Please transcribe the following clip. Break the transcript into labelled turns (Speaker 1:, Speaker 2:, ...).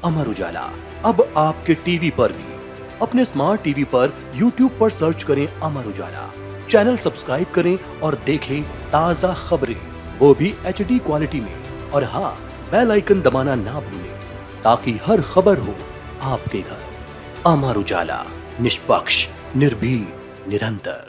Speaker 1: अमर उजाला अब आपके टीवी पर भी। अपने स्मार्ट टीवी पर यूट्यूब पर सर्च करें अमर उजाला, चैनल सब्सक्राइब करें और देखें ताजा खबरें, वो भी HD क्वालिटी में। और हाँ, बेल आइकन दबाना ना भूलें ताकि हर खबर हो आपके घर। अमर उजाला, निष्पक्ष, निर्भीक, निरंतर।